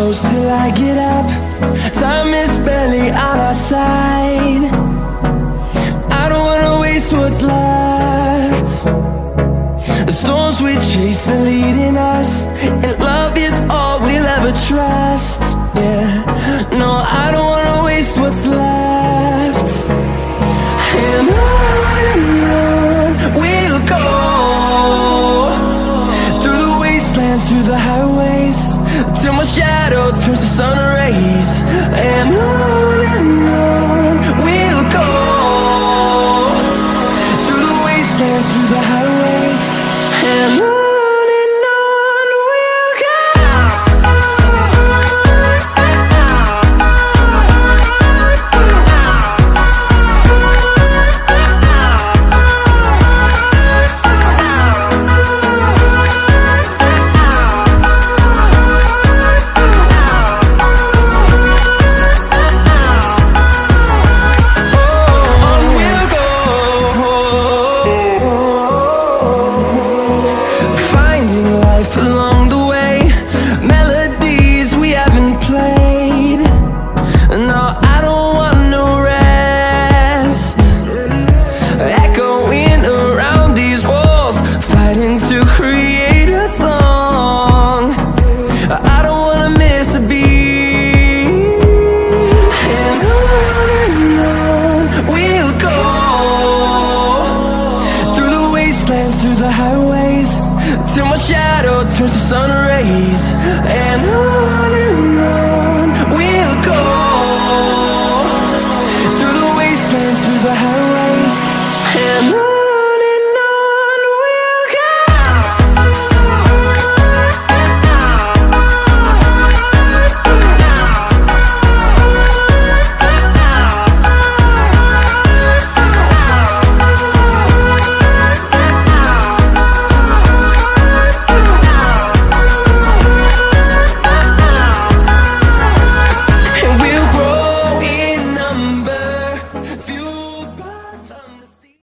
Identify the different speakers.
Speaker 1: close till I get up. Time is barely on our side. I don't wanna waste what's left. The storms we chase are leading us, and love is all we'll ever trust. Yeah, no, I don't wanna waste what's left. And on we'll go, through the wastelands, through the highways, till my shadow turns to sun rays. And on we'll go, through the wastelands, through the highways, and on we'll go. Along the way, melodies we haven't played. No, I don't want no rest. Echoing around these walls, fighting to create a song. I don't wanna miss a beat. And on we'll go, through the wastelands, through the highways, till my shadow turns to sun rays. And on